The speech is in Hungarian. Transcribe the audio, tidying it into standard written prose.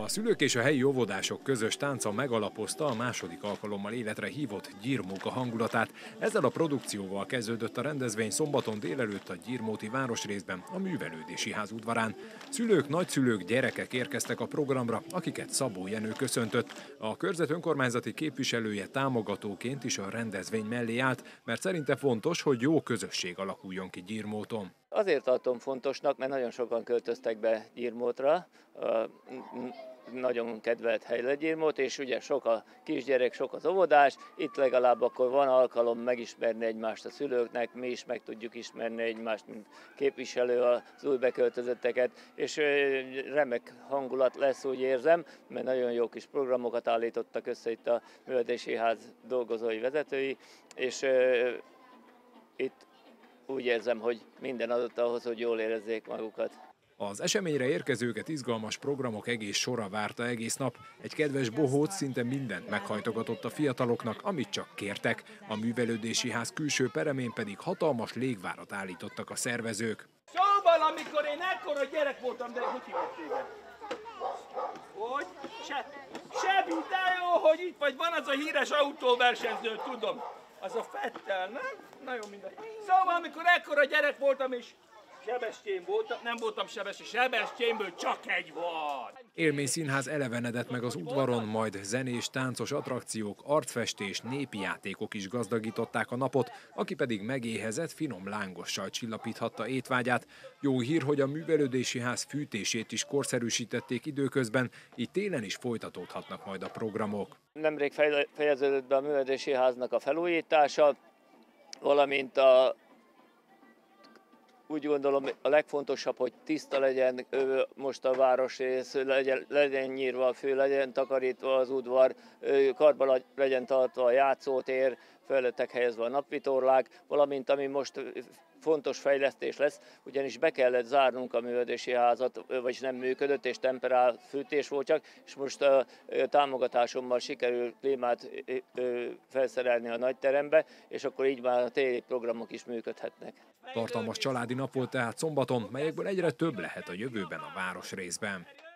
szülők és a helyi óvodások közös tánca megalapozta a második alkalommal életre hívott gyírmunka hangulatát. Ezzel a produkcióval kezdődött a rendezvény szombaton délelőtt a Gyirmóti városrészben, a Művelődési Ház udvarán. Szülők, nagyszülők, gyerekek érkeztek a programra, akiket Szabó Jenő köszöntött. A körzet önkormányzati képviselője támogatóként is a rendezvény mellé állt, mert szerinte fontos, hogy jó közösség alakuljon ki Gyirmóton. Azért tartom fontosnak, mert nagyon sokan költöztek be Gyirmótra, nagyon kedvelt hely lett Gyirmót, és ugye sok a kisgyerek, sok az óvodás, itt legalább akkor van alkalom megismerni egymást a szülőknek, mi is meg tudjuk ismerni egymást, mint képviselő az új beköltözötteket, és remek hangulat lesz, úgy érzem, mert nagyon jó kis programokat állítottak össze itt a Művelődési Ház dolgozói, vezetői, és itt úgy érzem, hogy minden adott ahhoz, hogy jól érezzék magukat. Az eseményre érkezőket izgalmas programok egész sora várta egész nap. Egy kedves bohóc szinte mindent meghajtogatott a fiataloknak, amit csak kértek. A Művelődési Ház külső peremén pedig hatalmas légvárat állítottak a szervezők. Szóval, amikor én ekkora gyerek voltam, de hogy hívott téged? Hogy? Sebi, de jó, hogy itt vagy, van az a híres autóversenyző, tudom. Az a Fettel, nem? Nagyon mindegy. Szóval, amikor ekkora gyerek voltam és Sebestyén voltam, nem voltam Sebestyen, Sebestyénből csak egy van. Élményszínház elevenedett meg az udvaron, majd zenés, táncos attrakciók, arcfestés, népi játékok is gazdagították a napot, aki pedig megéhezett, finom lángossal csillapíthatta étvágyát. Jó hír, hogy a Művelődési Ház fűtését is korszerűsítették időközben, így télen is folytatódhatnak majd a programok. Nemrég fejeződött be a Művelődési Háznak a felújítása, valamint úgy gondolom a legfontosabb, hogy tiszta legyen most a városrész, legyen nyírva a fő, legyen takarítva az udvar, karban legyen tartva a játszótér, felületek helyezve a napvitorlák, valamint ami most fontos fejlesztés lesz, ugyanis be kellett zárnunk a Művelődési Házat, vagyis nem működött, és temperált fűtés volt csak, és most a támogatásommal sikerült klímát felszerelni a nagyterembe, és akkor így már a téli programok is működhetnek. Tartalmas családi nap volt tehát szombaton, melyekből egyre több lehet a jövőben a városrészben.